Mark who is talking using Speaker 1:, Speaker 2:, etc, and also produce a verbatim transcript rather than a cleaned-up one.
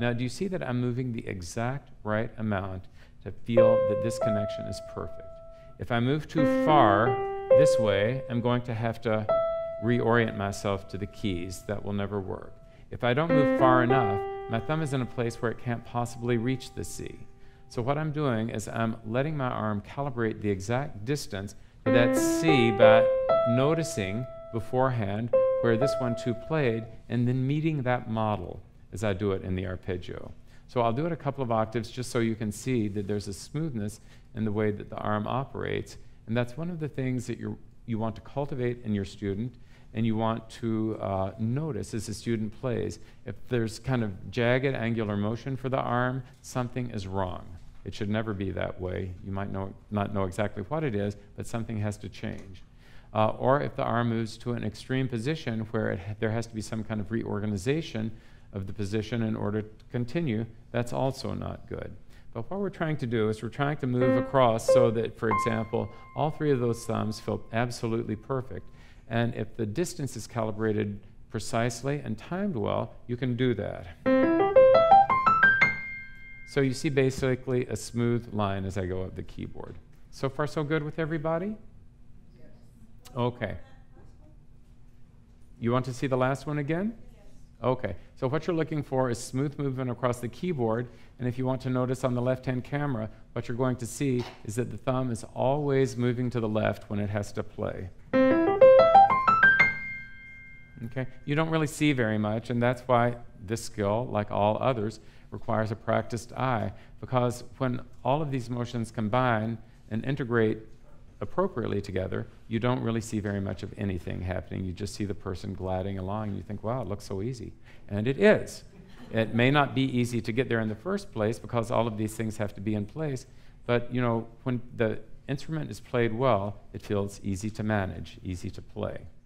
Speaker 1: Now, do you see that I'm moving the exact right amount to feel that this connection is perfect? If I move too far this way, I'm going to have to reorient myself to the keys. That will never work. If I don't move far enough, my thumb is in a place where it can't possibly reach the C. So what I'm doing is I'm letting my arm calibrate the exact distance to that C by noticing beforehand where this one two played and then meeting that model as I do it in the arpeggio. So I'll do it a couple of octaves just so you can see that there's a smoothness in the way that the arm operates, and that's one of the things that you're, you want to cultivate in your student, and you want to uh, notice as the student plays. If there's kind of jagged angular motion for the arm, something is wrong. It should never be that way. You might know, not know exactly what it is, but something has to change. Uh, or if the arm moves to an extreme position where it ha there has to be some kind of reorganization of the position in order to continue, that's also not good. But what we're trying to do is we're trying to move across so that, for example, all three of those thumbs feel absolutely perfect. And if the distance is calibrated precisely and timed well, you can do that. So you see basically a smooth line as I go up the keyboard. So far, so good with everybody? Yes. Okay. You want to see the last one again? Yes. Okay. So what you're looking for is smooth movement across the keyboard. And if you want to notice on the left-hand camera, what you're going to see is that the thumb is always moving to the left when it has to play. Okay? You don't really see very much, and that's why this skill, like all others, requires a practiced eye, because when all of these motions combine and integrate appropriately together, you don't really see very much of anything happening. You just see the person gliding along, and you think, wow, it looks so easy. And it is. It may not be easy to get there in the first place because all of these things have to be in place, but you know, when the instrument is played well, it feels easy to manage, easy to play.